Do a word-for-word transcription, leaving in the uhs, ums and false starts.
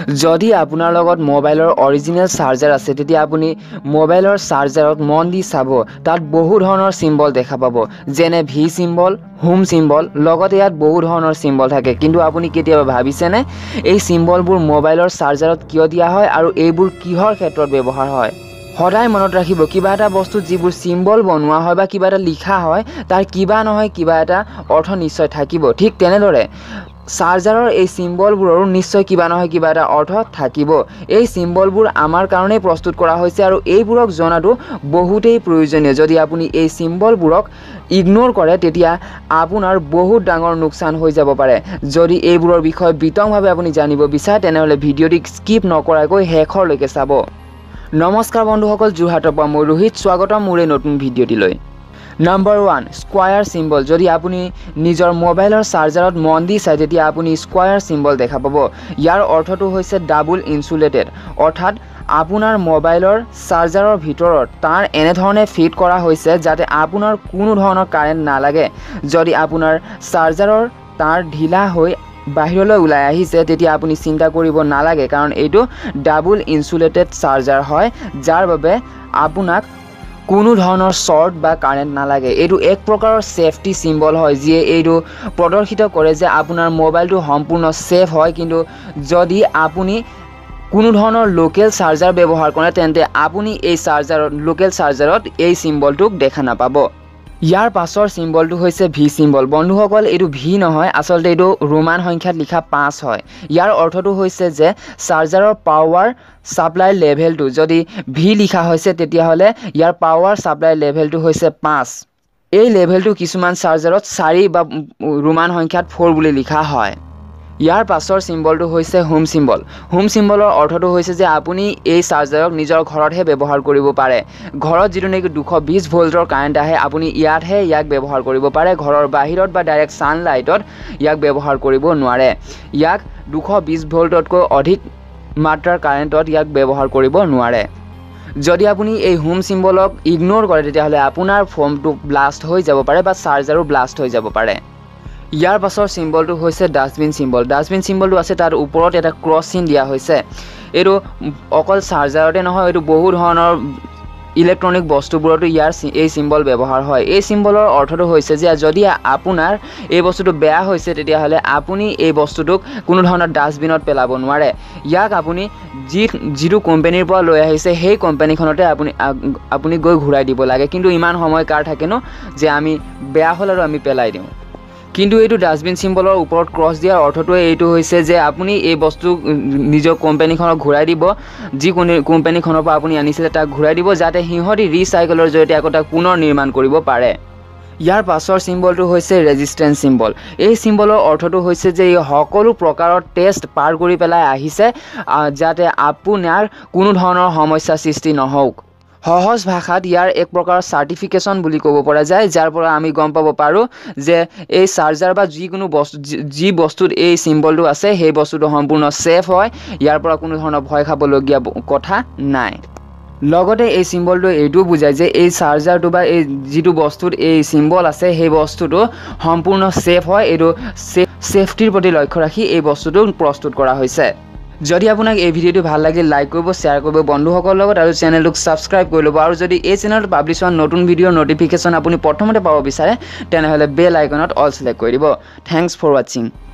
যদি আপোনাৰ লগত মোবাইলৰ অৰিজিনেল চাৰ্জাৰ আছে তেতিয়া আপুনি মোবাইলৰ চাৰ্জাৰত মন দি চাব তাত বহু ধৰণৰ সিম্বল দেখা পাব যেনে ভি সিম্বল হোম সিম্বল লগতে ইয়াত বহু ধৰণৰ সিম্বল থাকে কিন্তু আপুনি কেতিয়াবা ভাবিছেনে এই সিম্বলবোৰ মোবাইলৰ চাৰ্জাৰত কিয় দিয়া হয় আৰু এইবোৰ কিহৰ ক্ষেত্ৰত ব্যৱহাৰ হয় সদায় মনত ৰাখিব কিবা এটা বস্তু যিবোৰ সিম্বল বনোৱা হয় বা কিবা এটা লিখা হয় তাৰ কিবা নহয় কিবা এটা অৰ্থ নিশ্চয় থাকিব ঠিক তেনেদৰে চাৰ্জাৰৰ এই সিম্বলবোৰৰ নিশ্চয় কিবা নহয় কিবা এটা অৰ্থ থাকিব এই সিম্বলবোৰ আমাৰ কাৰণে প্ৰস্তুত কৰা হৈছে আৰু এইবোৰক জনাটো বহুতেই প্ৰয়োজনীয় যদি আপুনি এই সিম্বলবোৰক ইগনোৰ কৰে তেতিয়া আপোনাৰ বহুত ডাঙৰ লোকচান হৈ যাব পাৰে যদি এইবোৰৰ বিষয়ে বিতংভাৱে আপুনি জানিব বিচাৰে তেনেহলে ভিডিঅ'টি স্কিপ নকৰাকৈ শেষলৈকে চাব নমস্কাৰ বন্ধুসকল যোৰহাটৰ পৰা মই ৰোহিত স্বাগতম মোৰ এই নতুন ভিডিঅ'টিলৈ Number one, square symbol. যদি আপুনি নিজৰ মোবাইলৰ চাৰ্জাৰত মন দি চাই তেতিয়া আপুনি square symbol দেখা পাব ইয়াৰ অৰ্থটো হৈছে ডাবল ইনসুলেটেড অৰ্থাৎ আপোনাৰ মোবাইলৰ চাৰ্জাৰৰ ভিতৰত তাৰ এনে ধৰণে ফিট কৰা হৈছে যাতে আপোনাৰ কোনো ধৰণৰ কাৰেন্ট নালাগে যদি আপোনাৰ চাৰ্জাৰৰ তাৰ ঢিলা হৈ বাহিৰলৈ ওলাই আহিছে তেতিয়া আপুনি চিন্তা কৰিব নালাগে কাৰণ এইটো ডাবল ইনসুলেটেড চাৰ্জাৰ হয় যাৰ বাবে আপোনাক কোনো ধৰণৰ শৰ্ট বা কাৰেন্ট নালাগে এইটো এক প্ৰকাৰৰ সেফটি সিম্বল হয় যিয়ে এইটো প্ৰদৰ্শিত কৰে যে আপোনাৰ মোবাইলটো সম্পূৰ্ণ সেফ হয় কিন্তু যদি আপুনি কোনো ধৰণৰ লোকেল চাৰ্জাৰ ব্যৱহাৰ কৰে তেন্তে আপুনি এই চাৰ্জাৰত লোকেল চাৰ্জাৰত এই সিম্বলটোক দেখা নাপাব ইয়াৰ পাছৰ সিম্বলটো হৈছে ভি সিম্বল বন্ধুসকল এইটো ভি নহয় আসলতে এইটো ৰোমান সংখ্যাত লিখা পাঁচ হয় ইয়াৰ অৰ্থটো হৈছে যে চাৰ্জাৰৰ পাৱাৰ সাপ্লাই লেভেলটো যদি ভি লিখা হৈছে তেতিয়া হলে ইয়াৰ পাৱাৰ সাপ্লাই লেভেলটো হৈছে পাঁচ এই লেভেলটো কিছুমান চাৰ্জাৰত চাৰি বা ৰোমান সংখ্যাত চাৰি বুলি লিখা হয় ইয়াৰ পাছৰ সিম্বলটো হৈছে হোম সিম্বল হোম সিম্বলৰ অৰ্থটো হৈছে যে আপুনি এই চাৰ্জাৰক নিজৰ ঘৰতহে ব্যৱহাৰ কৰিব পাৰে ঘৰত যিটো নেকি দুশ বিশ ভোল্টৰ কাৰেন্ট আহে আপুনি ইয়াতহে ইয়াক ব্যৱহাৰ কৰিব পাৰে ঘৰৰ বাহিৰত বা ডাইৰেক্ট সানলাইটত ইয়াক ব্যৱহাৰ কৰিব নোৱাৰে ইয়াক দুশ বিশ ভোল্টতকৈ অধিক মাত্ৰাৰ কাৰেন্টত ইয়াক ব্যৱহাৰ কৰিব নোৱাৰে যদি আপুনি এই হোম সিম্বলক ইগনোৰ কৰে তেতিয়া হলে আপোনাৰ ফোনটো ব্লাষ্ট হৈ যাব পাৰে বা চাৰ্জাৰো ব্লাষ্ট হৈ যাব পাৰে ইয়াৰ পাছৰ সিম্বলটো হৈছে ডাস্টবিন সিম্বল ডাস্টবিন সিম্বলটো আছে তাৰ ওপৰত এটা ক্ৰছ চিন দিয়া হৈছে এটো অকল চাৰ্জাৰতে নহয় এটো বহু ধৰণৰ ইলেক্ট্ৰনিক বস্তুবোৰতো ইয়াৰ এই সিম্বল ব্যৱহাৰ হয় এই সিম্বলৰ অৰ্থটো হৈছে যে যদি আপোনাৰ এই বস্তুটো বেয়া হৈছে তেতিয়া হলে আপুনি এই বস্তুটোক কোনো ধৰণৰ ডাস্টবিনত পেলাব নোৱাৰে ইয়াক আপুনি যি যিটো কোম্পানীৰ পৰা লৈ আহিছে সেই কোম্পানীখনতে আপুনি আপুনি গৈ ঘূৰাই দিব লাগে কিন্তু ইমান সময় কাৰ থাকে ন যে আমি বেয়া হল আৰু আমি পেলাই দিওঁ কিন্তু এইটো ডাস্টবিন সিম্বলৰ ওপৰত ক্ৰছ দিয়াৰ অৰ্থটো এইটো হৈছে যে আপুনি এই বস্তু নিজৰ কোম্পানীখনক ঘূৰাই দিব যি কোম্পানীখনৰ পৰা আপুনি আনিছিলে তাক ঘূৰাই দিব যাতে হিহতি ৰিসাইকেলৰ জৰিয়তে আকৌ তাক পুনৰ নিৰ্মাণ কৰিব পাৰে ইয়াৰ পাছৰ সিম্বলটো হৈছে ৰেজিস্ট্যান্স সিম্বল এই সিম্বলৰ অৰ্থটো হৈছে যে এই সকলো প্ৰকাৰৰ টেষ্ট পাৰ কৰি পেলাই আহিছে যাতে আপোনাৰ কোনো ধৰণৰ সমস্যা সৃষ্টি নহওক সহজ ভাষাত ইয়াৰ এক প্ৰকাৰৰ সাৰ্টিফিকেশন বুলি ক'ব পৰা যায় যাৰ পৰা আমি গম পাব পাৰো যে এই চাৰ্জাৰ বা যিকোনো বস্তু যি বস্তুত এই সিম্বলটো আছে সেই বস্তুটো সম্পূৰ্ণ সেফ হয় ইয়াৰ পৰা কোনো ধৰণৰ ভয় খাবলগীয়া কথা নাই লগতে এই সিম্বলটো এইটো বুজায় যে এই চাৰ্জাৰটো বা এই যিটো বস্তুত এই সিম্বল আছে সেই বস্তুটো সম্পূৰ্ণ সেফ হয় এইটো সেফটিৰ প্ৰতি লক্ষ্য ৰাখি এই বস্তুটো প্ৰস্তুত কৰা হৈছে যদি আপোনাক এই ভিডিওটো ভাল লাগিল লাইক কৰিব শেয়াৰ কৰিব বন্ধুসকলৰ লগত আৰু চেনেলটোক সাবস্ক্ৰাইব কৰি ল'ব আৰু যদি এই চেনেলত পাবলিছ হোৱা নতুন ভিডিওৰ নটিফিকেশন আপুনি প্ৰথমতে পাব বিচাৰে তেনেহলে বেল আইকনত অল সিলেক্ট কৰি দিব থ্যাঙ্কস ফৰ ওয়াচিং